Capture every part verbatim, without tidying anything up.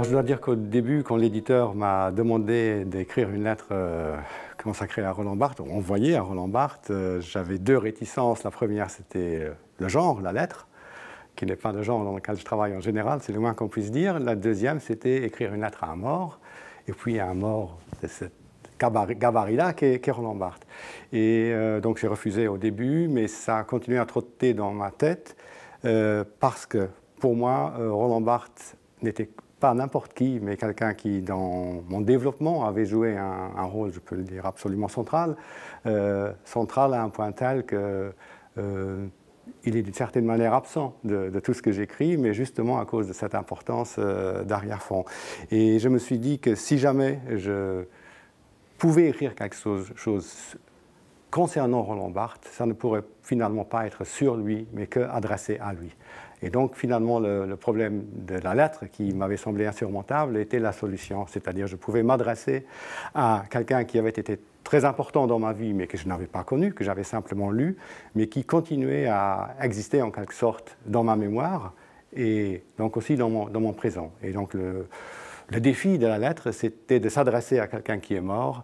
je dois dire qu'au début, quand l'éditeur m'a demandé d'écrire une lettre euh, consacrée à Roland Barthes, envoyée à Roland Barthes, euh, j'avais deux réticences. La première, c'était euh, le genre, la lettre, qui n'est pas le genre dans lequel je travaille en général, c'est le moins qu'on puisse dire. La deuxième, c'était écrire une lettre à un mort, et puis à un mort de cette gabarit-là qu'est qu Roland Barthes. Et euh, donc j'ai refusé au début, mais ça a continué à trotter dans ma tête, euh, parce que pour moi, euh, Roland Barthes n'était pas n'importe qui, mais quelqu'un qui, dans mon développement, avait joué un, un rôle, je peux le dire, absolument central, euh, central à un point tel que euh, il est d'une certaine manière absent de, de tout ce que j'écris, mais justement à cause de cette importance euh, d'arrière-fond. Et je me suis dit que si jamais je pouvais écrire quelque chose, chose concernant Roland Barthes, ça ne pourrait finalement pas être sur lui, mais qu'adressé à lui. Et donc finalement le, le problème de la lettre qui m'avait semblé insurmontable était la solution, c'est-à-dire je pouvais m'adresser à quelqu'un qui avait été très important dans ma vie, mais que je n'avais pas connu, que j'avais simplement lu, mais qui continuait à exister en quelque sorte dans ma mémoire et donc aussi dans mon, dans mon présent. Et donc le, le défi de la lettre, c'était de s'adresser à quelqu'un qui est mort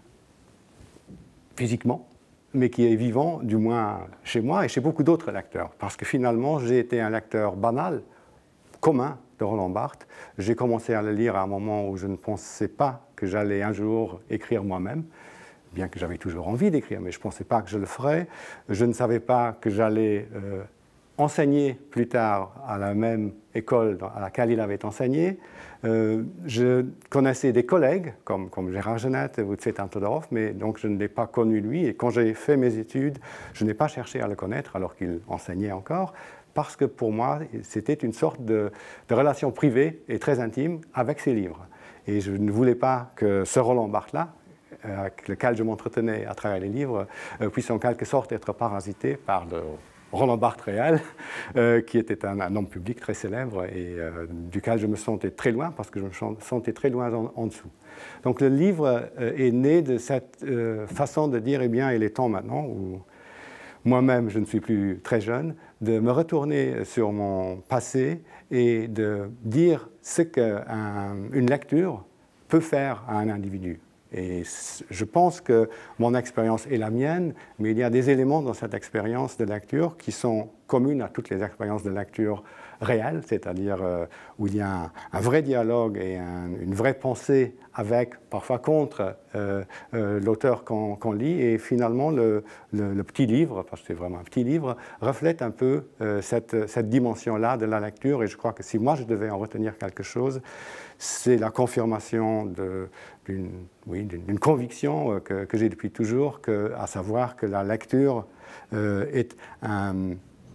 physiquement, mais qui est vivant, du moins chez moi et chez beaucoup d'autres lecteurs. Parce que finalement, j'ai été un lecteur banal, commun de Roland Barthes. J'ai commencé à le lire à un moment où je ne pensais pas que j'allais un jour écrire moi-même, bien que j'avais toujours envie d'écrire, mais je ne pensais pas que je le ferais. Je ne savais pas que j'allais euh, enseigner plus tard à la même école à laquelle il avait enseigné. Euh, je connaissais des collègues comme, comme Gérard Genette ou Tsvetan Todorov, mais donc je ne l'ai pas connu lui. Et quand j'ai fait mes études, je n'ai pas cherché à le connaître alors qu'il enseignait encore, parce que pour moi, c'était une sorte de, de relation privée et très intime avec ses livres. Et je ne voulais pas que ce Roland Barthes-là, avec lequel je m'entretenais à travers les livres, euh, puisse en quelque sorte être parasité par le Roland Barthes réel, euh, qui était un, un homme public très célèbre et euh, duquel je me sentais très loin, parce que je me sentais très loin en, en dessous. Donc le livre euh, est né de cette euh, façon de dire, eh bien, il est temps maintenant, où moi-même je ne suis plus très jeune, de me retourner sur mon passé et de dire ce qu'une lecture peut faire à un individu. Et je pense que mon expérience est la mienne, mais il y a des éléments dans cette expérience de lecture qui sont communes à toutes les expériences de lecture réelles, c'est-à-dire euh, où il y a un, un vrai dialogue et un, une vraie pensée avec, parfois contre, euh, euh, l'auteur qu'on qu'on lit. Et finalement, le, le, le petit livre, parce que c'est vraiment un petit livre, reflète un peu euh, cette, cette dimension-là de la lecture. Et je crois que si moi je devais en retenir quelque chose, c'est la confirmation d'une oui, d'une conviction que, que j'ai depuis toujours, que, à savoir que la lecture euh, est un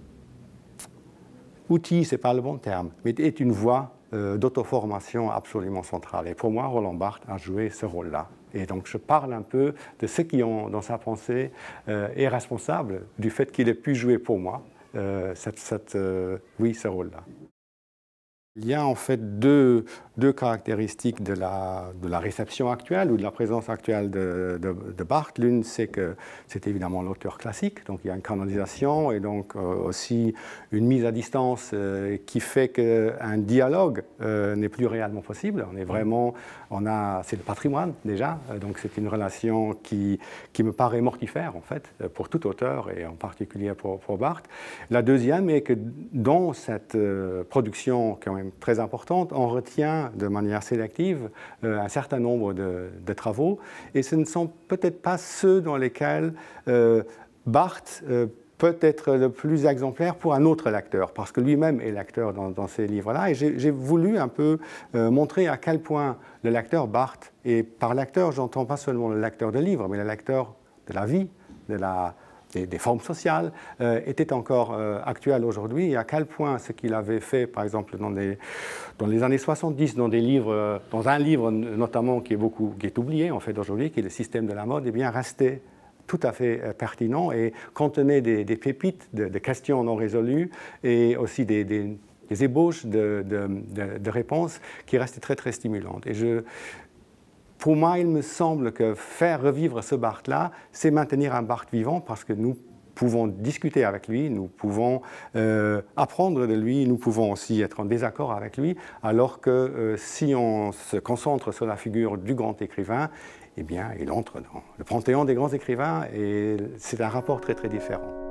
outil, ce n'est pas le bon terme, mais est une voie euh, d'auto-formation absolument centrale. Et pour moi, Roland Barthes a joué ce rôle-là. Et donc je parle un peu de ceux qui ont, dans sa pensée, euh, est responsable du fait qu'il ait pu jouer pour moi euh, cette, cette, euh, oui, ce rôle-là. Il y a en fait deux, deux caractéristiques de la, de la réception actuelle ou de la présence actuelle de, de, de Barthes. L'une, c'est que c'est évidemment l'auteur classique, donc il y a une canonisation et donc euh, aussi une mise à distance euh, qui fait qu'un dialogue euh, n'est plus réellement possible. On est vraiment, on a, c'est le patrimoine déjà, donc c'est une relation qui, qui me paraît mortifère en fait pour tout auteur et en particulier pour, pour Barthes. La deuxième est que dans cette euh, production quand même très importante, on retient de manière sélective euh, un certain nombre de, de travaux, et ce ne sont peut-être pas ceux dans lesquels euh, Barthes euh, peut être le plus exemplaire pour un autre lecteur, parce que lui-même est lecteur dans, dans ces livres-là, et j'ai voulu un peu euh, montrer à quel point le lecteur Barthes, et par lecteur j'entends pas seulement le lecteur de livres, mais le lecteur de la vie, de la Des, des formes sociales, euh, était encore euh, actuel aujourd'hui, et à quel point ce qu'il avait fait, par exemple, dans, des, dans les années soixante-dix, dans, des livres, dans un livre notamment qui est, beaucoup, qui est oublié en fait aujourd'hui, qui est le système de la mode, eh bien, restait tout à fait euh, pertinent et contenait des, des pépites de, de questions non résolues et aussi des, des, des ébauches de, de, de, de réponses qui restaient très, très stimulantes. Et je, Pour moi, il me semble que faire revivre ce Barthes-là, c'est maintenir un Barthes vivant, parce que nous pouvons discuter avec lui, nous pouvons euh, apprendre de lui, nous pouvons aussi être en désaccord avec lui, alors que euh, si on se concentre sur la figure du grand écrivain, eh bien, il entre dans le panthéon des grands écrivains et c'est un rapport très très différent.